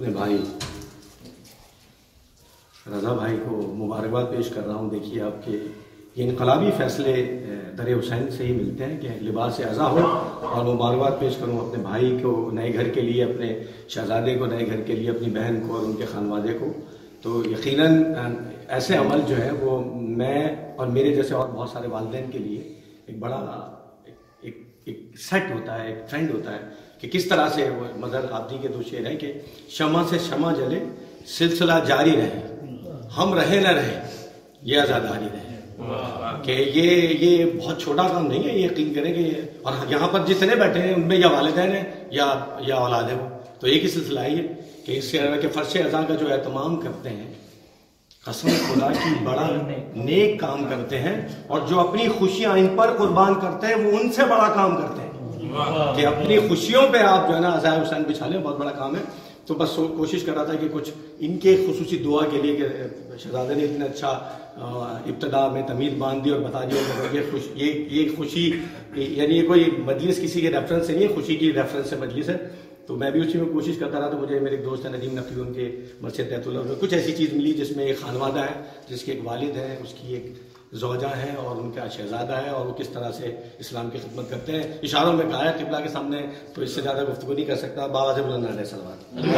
अपने भाई रज़ा भाई को मुबारकबाद पेश कर रहा हूँ। देखिए आपके ये इनकलाबी फ़ैसले दर हुसैन से ही मिलते हैं कि लिबास अज़ा हो, और मुबारकबाद पेश करूँ अपने भाई को नए घर के लिए, अपने शहज़ादे को नए घर के लिए, अपनी बहन को और उनके खानवादे को। तो यकीनन ऐसे अमल जो है वो मैं और मेरे जैसे और बहुत सारे वालिदैन के लिए एक बड़ा एक सेट होता है, एक ट्रेंड होता है कि किस तरह से वो मदर आबदी के दो शेर हैं कि शमा से शमा जले सिलसिला जारी रहे, हम रहे न रहे ये आज़ादारी रहे। कि ये बहुत छोटा काम नहीं है, ये यकीन करें कि और यहाँ पर जितने बैठे हैं उनमें या वालिदैन है या औलाद है, वो तो एक ही सिलसिला है कि इस के फर्श अज़ा का जो एहतमाम करते हैं, कसम खुदा की बड़ा नेक काम करते हैं, और जो अपनी खुशियां इन पर कुर्बान करते हैं वो उनसे बड़ा काम करते हैं कि अपनी खुशियों पे आप जो है ना अज़ाए हुसैन बिछा लें, बहुत बड़ा काम है। तो बस कोशिश कर रहा था कि कुछ इनके खुसूसी दुआ के लिए कि शहज़ादे ने इतना अच्छा इब्तदा में तमीज़ बांध दी और बता दिया ये खुशी यानी ये कोई मजलिस किसी के रेफरेंस से नहीं है, खुशी की रेफरेंस से मजलिस है। तो मैं भी उसी में कोशिश करता रहा। तो मुझे मेरे एक दोस्त है नदीम नकवी, उनके मस्जिद तैतुल्लाह में कुछ ऐसी चीज़ मिली जिसमें एक खानवादा है, जिसके एक वालिद है, उसकी एक ज़ौजा है और उनका शहज़ादा है, और वो किस तरह से इस्लाम की खिदमत करते हैं। इशारों में कहा है क़िबला के सामने, तो इससे ज़्यादा गुफ्तगू नहीं कर सकता। बाबा से बुलंद है सलवात।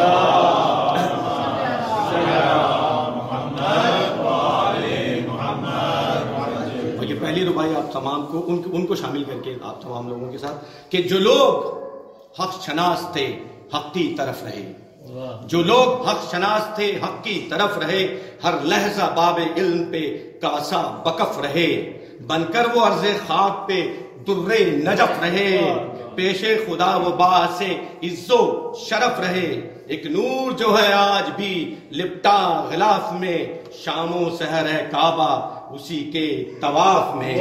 और ये पहली रुबाई आप तमाम को उनको शामिल करके आप तमाम लोगों के साथ कि जो लोग हक शनास थे हक की तरफ रहे, जो लोग हक शनास थे हक की तरफ रहे, हर लहजा बाबे इल्म पे कासा बकफ रहे, बनकर वो अर्ज़े खाक पे दुर्रे नजफ रहे, पेशे खुदा वो बासे इज्जो शरफ रहे। एक नूर जो है आज भी लिपटा गिलाफ में, शामो सहर है काबा उसी के तवाफ में।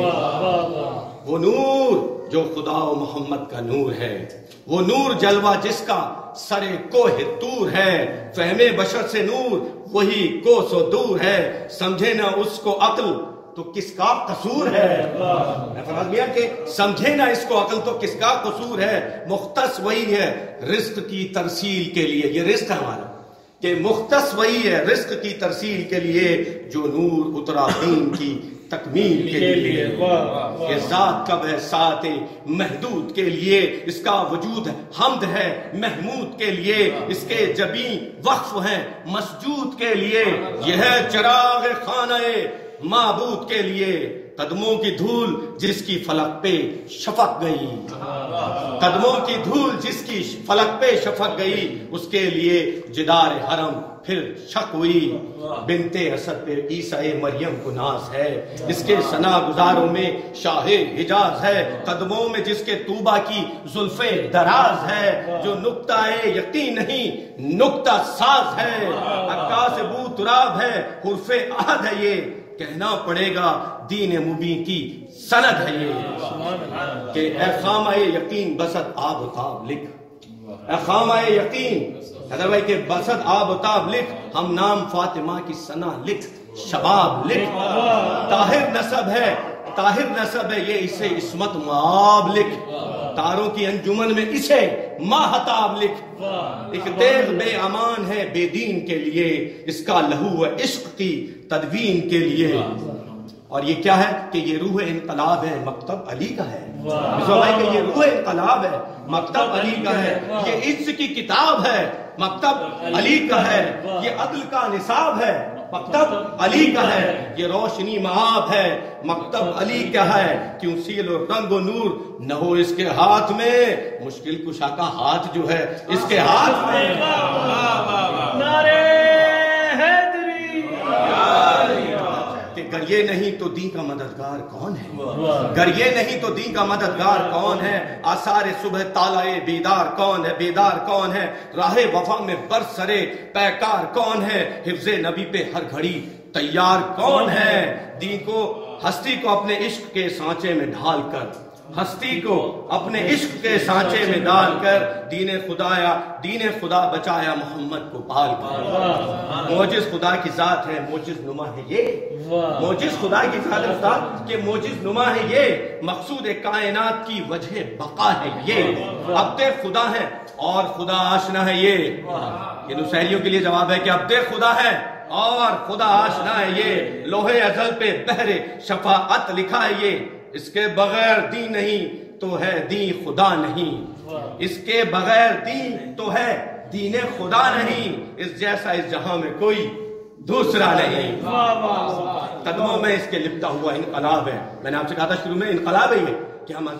वो नूर जो खुदा व मोहम्मद का नूर है, वो नूर जलवा जिसका सरे कोहे तूर है, फहमे बशर से नूर वही कोसो दूर है, समझे ना उसको अक्ल तो किसका कसूर है। मैं फरमाया मियां कि समझे ना इसको अक्ल तो किसका कसूर है, मुख्तस वही है रिस्क की तरसील के लिए। ये रिस्क है हमारा कि मुख्तस वही है रिस्क की तरसील के लिए, जो नूर उतरा दीन की तकमील के लिए। ये ज़ात कब है साते महदूद के लिए, इसका वजूद हमद है महमूद के लिए, इसके जबी वक्फ हैं मसजूद के लिए। यह है चिराग खानाए माबूद के लिए, कदमों की धूल जिसकी फलक पे शफक गई, कदमों की धूल जिसकी फलक पे शफक गई, उसके लिए जिदार हरम फिर शक हुई। बिनते असद पे ईसाए मरियम को नाज है, इसके सना गुजारों में शाहे हिजाज है, कदमों में जिसके तूबा की जुल्फे दराज है, जो नुक्ताए यकीन नहीं नुक्ता साज है, अक्का से बू तुराब है हुर्फे आहद है, ये कहना पड़ेगा दीन मुबी की सनद है ये कि ए खामाए यकीन बसत आब ताब लिख, ए खामाए यकीन हैदर भाई के बसत आब ताब लिख, हम नाम फातिमा की सना लिख, शबाब लिख, ताहिर नसब है ये इसे इस्मत माब लिख, तारों की अंजुमन में इसे माहताब लिख, एक तेग बे अमान है बेदीन के लिए, इसका लहू है इश्क की तदवीन के लिए। और ये क्या है कि ये रूह इनकलाब है मकतब अली का है, भाई कि ये रूह इनकलाब है मकतब अली का है, ये इज्ज की किताब है मकतब अली का है, ये अदल का निसाब है मकतब अली का है, ये रोशनी महाब है मकतब अली का है, क्यों सील और रंग और नूर न हो इसके हाथ में, मुश्किल कुशा का हाथ जो है इसके हाथ में। नारे गर ये नहीं तो दी का मददगार कौन है, गर ये नहीं तो दी का मददगार कौन है, आसारे सुबह तालाए बेदार कौन है, बेदार कौन है, राहे वफा में बरसरे पैकार कौन है, हिफ्ज़े नबी पे हर घड़ी तैयार कौन है, दी को हस्ती को अपने इश्क के सांचे में ढाल कर, हस्ती को अपने इश्क के सांचे में डालकर, दीने खुदा बचाया मोहम्मद को पाल कर। मोजिज खुदा की जात है मोजिज नुमा है ये, मोजिज खुदा की जात के मोजिज नुमा है ये, मकसूद कायनात की वजह बका है ये, अब्दे खुदा है اور خدا آشنا ہے یہ نصیریوں کے لیے جواب ہے کہ عبد خدا ہے اور خدا آشنا ہے یہ، لوہے ازل پہ بہر شفاعت لکھا ہے یہ، اس کے بغیر دین نہیں تو ہے دین خدا نہیں، اس کے بغیر دین تو ہے دین خدا نہیں، اس جیسا اس جہاں میں کوئی دوسرا نہیں۔ قدموں میں اس کے لپٹا ہوا انقلاب ہے۔ میں نے آپ سے کہا تھا شروع میں انقلاب ہے یہ کہ ہم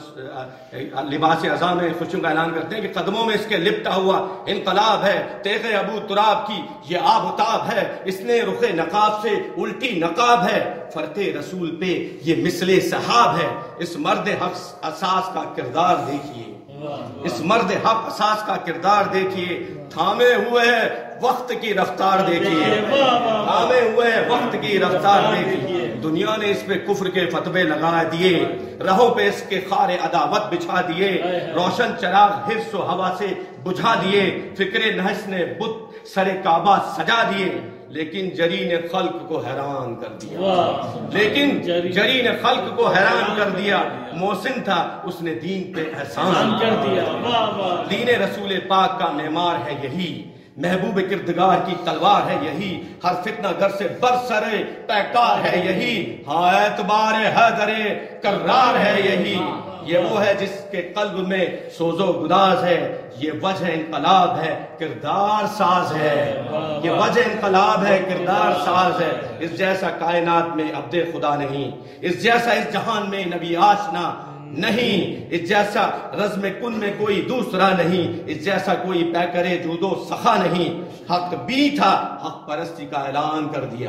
لباس عزا میں خوشیوں کا اعلان کرتے ہیں کہ قدموں میں اس کے لپٹا ہوا انقلاب ہے، تیغ ابو تراب کی یہ آب و تاب ہے، اس نے رخ نقاب سے الٹی نقاب ہے، فرق رسول پہ یہ مثل سحاب ہے، اس مرد حق اساس کا کردار دیکھیے، اس مرد حق اساس کا کردار دیکھیے، تھامے ہوئے ہے وقت کی رفتار دیکھیے، تھامے ہوئے ہے وقت کی رفتار دیکھیے، دنیا نے اس پہ کفر کے فتوے لگا دیے، رہوں پہ اس کے خار عداوت بچھا دیے، روشن چراغ حرص و ہوا سے بجھا دیے، فکر نحس نے بت سر کعبہ سجا دیے، لیکن جری نے خلق کو حیران کر دیا، لیکن جری نے خلق کو حیران کر دیا، محسن تھا اس نے دین پہ احسان کر دیا، دین رسول پاک کا معمار ہے یہی، محبوب کردگار کی تلوار ہے یہی، ہر فتنہ گر سے برسر پیکار ہے یہی، ہاں اعتبار حیدر کرار ہے یہی، یہ وہ ہے جس کے قلب میں سوز و گداز ہے، یہ وجہ انقلاب ہے کردار ساز ہے، یہ وجہ انقلاب ہے کردار ساز ہے، اس جیسا کائنات میں عبد خدا نہیں، اس جیسا اس جہان میں نبی آشنا نہیں، اس جیسا رزم کن میں کوئی دوسرا نہیں، اس جیسا کوئی پیکرے جود و سخا نہیں، حق بھی تھا حق پرستی کا اعلان کر دیا،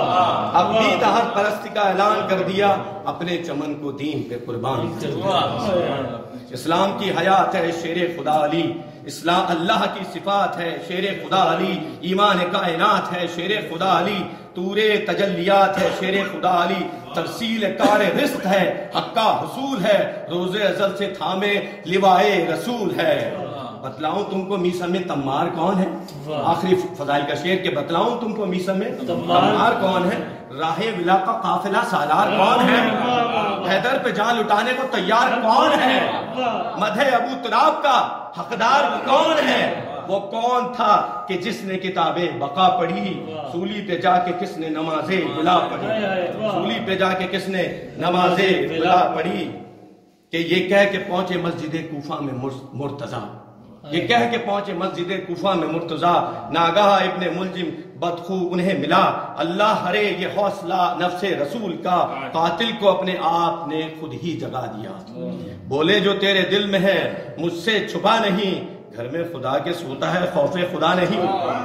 حق بھی تھا حق پرستی کا اعلان کر دیا، اپنے چمن کو دین پہ قربان کر دیا۔ اسلام کی حیات ہے شیر خدا علی، اسلام اللہ کی صفات ہے شیر خدا علی، ایمان کائنات ہے شیر خدا علی، تورے تجلیات ہے شیر خدا علی، ترسیل کار رزق ہے حق کا حصول ہے، روز ازل سے تھامے لوائے رسول ہے۔ بتلاؤں تم کو میسم میں تمار کون ہے؟ آخری فضائل کا شعر کہ بتلاؤں تم کو میسم میں تمار کون ہے؟ راہ ولا کا قافلہ سالار کون ہے؟ حیدر پہ جان لٹانے کو تیار کون ہے؟ مدح ابو تراب کا حقدار کون ہے؟ وہ کون تھا کہ جس نے کتاب بقا پڑھی، سولی پہ جا کے کس نے نماز بلا پڑھی، سولی پہ جا کے کس نے نماز بلا پڑھی، کہ یہ کہہ کے پہنچے مسجد کوفہ میں مرتضیٰ، یہ کہہ کے پہنچے مسجد کوفہ میں مرتضیٰ، ناگاہ ابن ملجم بدخو انہیں ملا، اللہ ہرے یہ حوصلہ نفس رسول کا، قاتل کو اپنے آپ نے خود ہی جگا دیا، بولے جو تیرے دل میں ہے مجھ سے چھپا نہیں، گھر میں خدا کے سوتا ہے خوف خدا نہیں،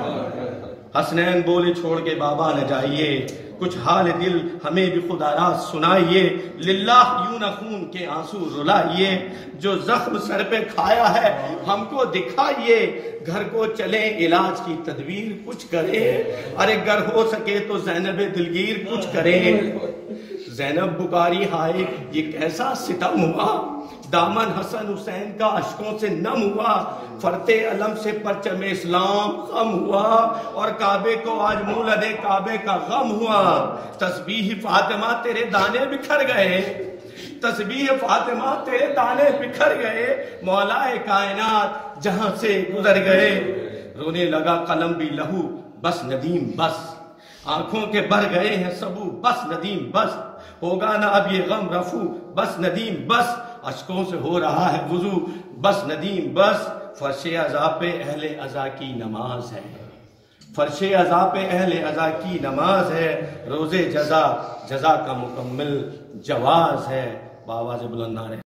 حسنین بولے چھوڑ کے بابا نہ جائیے، کچھ حال دل ہمیں بھی خدا را سنائیے، للہ یوں نہ خون کے آنسو رلائیے، جو زخم سر پہ کھایا ہے ہم کو دکھائیے، گھر کو چلیں علاج کی تدبیر کچھ کریں، ارے گر ہو سکے تو زینب دلگیر کچھ کریں، زینب بکاری ہائے یہ کیسا ستم ہوا، دامن حسن حسین کا اشکوں سے نم ہوا، فرتے علم سے پرچم اسلام خم ہوا، اور کعبے کو آج مولد کعبے کا غم ہوا، تسبیح فاطمہ تیرے دانے بکھر گئے، تسبیح فاطمہ تیرے دانے بکھر گئے، مولا کائنات جہاں سے گزر گئے، رونے لگا قلم بھی لہو بس ندیم بس، آنکھوں کے بھر گئے ہیں سبو بس ندیم بس، ہوگا نہ اب یہ غم رفو بس ندیم بس، اشکوں سے ہو رہا ہے وضو بس ندیم بس، فرش عزا پہ اہل عزا کی نماز ہے، فرش عزا پہ اہل عزا کی نماز ہے، روز جزا جزا کا مکمل جواز ہے، بآواز بلند نعرہ